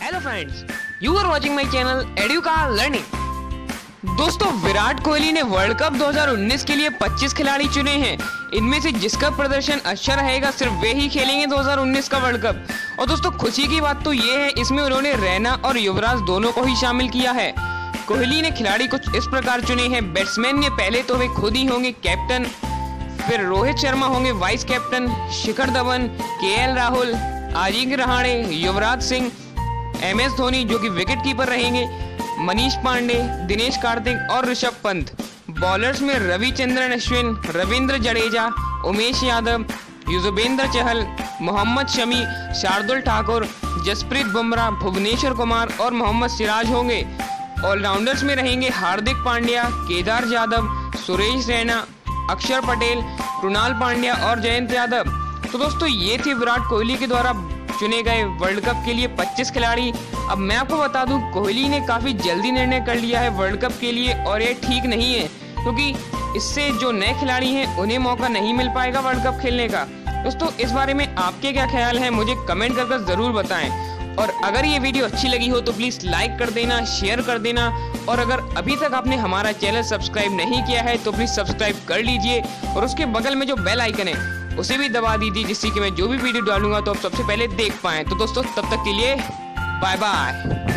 Hello friends, you are watching my channel Educa learning. दोस्तों, विराट कोहली ने world cup 2019 के लिए 25 खिलाड़ी चुने हैं। इनमें से जिसका प्रदर्शन अच्छा रहेगा सिर्फ वे ही खेलेंगे 2019 का वर्ल्ड कप। और दोस्तों, खुशी की बात तो ये है, इसमें उन्होंने रैना और युवराज दोनों को ही शामिल किया है। कोहली ने खिलाड़ी कुछ इस प्रकार चुने हैं। बैट्समैन में पहले तो वे खुद ही होंगे कैप्टन, फिर रोहित शर्मा होंगे vice captain, Shikhar Dhawan, KL Rahul, Ajinkya Rahane, Yuvraj Singh, MS Dhoni जो कि विकेट कीपर रहेंगे, मनीष पांडे, दिनेश कार्तिक और ऋषभ पंत। बॉलर्स में रविचंद्रन अश्विन, रविंद्र जडेजा, उमेश यादव, युजवेंद्र चहल, मोहम्मद शमी, शार्दुल ठाकुर, जसप्रीत बुमराह, भुवनेश्वर कुमार और मोहम्मद सिराज होंगे। ऑलराउंडर्स में रहेंगे हार्दिक पांड्या, केदार जाधव, सुरेश रैना, अक्षर पटेल, कृणाल पांड्या और जयंत यादव। तो दोस्तों, ये थे विराट कोहली के द्वारा चुने गए वर्ल्ड कप के लिए 25 खिलाड़ी। अब मैं आपको बता दूं, कोहली ने काफी जल्दी निर्णय कर लिया है वर्ल्ड कप के लिए, और ये ठीक नहीं है क्योंकि इससे जो नए खिलाड़ी हैं उन्हें मौका नहीं मिल पाएगा वर्ल्ड कप खेलने का। दोस्तों, इस बारे में आपके क्या ख्याल है मुझे कमेंट कर जरूर बताएं। और अगर ये वीडियो अच्छी लगी हो तो प्लीज लाइक कर देना, शेयर कर देना, और अगर अभी तक आपने हमारा चैनल सब्सक्राइब नहीं किया है तो प्लीज सब्सक्राइब कर लीजिए, और उसके बगल में जो बेल आइकन है उसे भी दबा दीजिए, जिससे कि मैं जो भी वीडियो डालूंगा तो आप सबसे पहले देख पाएं। तो दोस्तों, तब तक के लिए बाय बाय।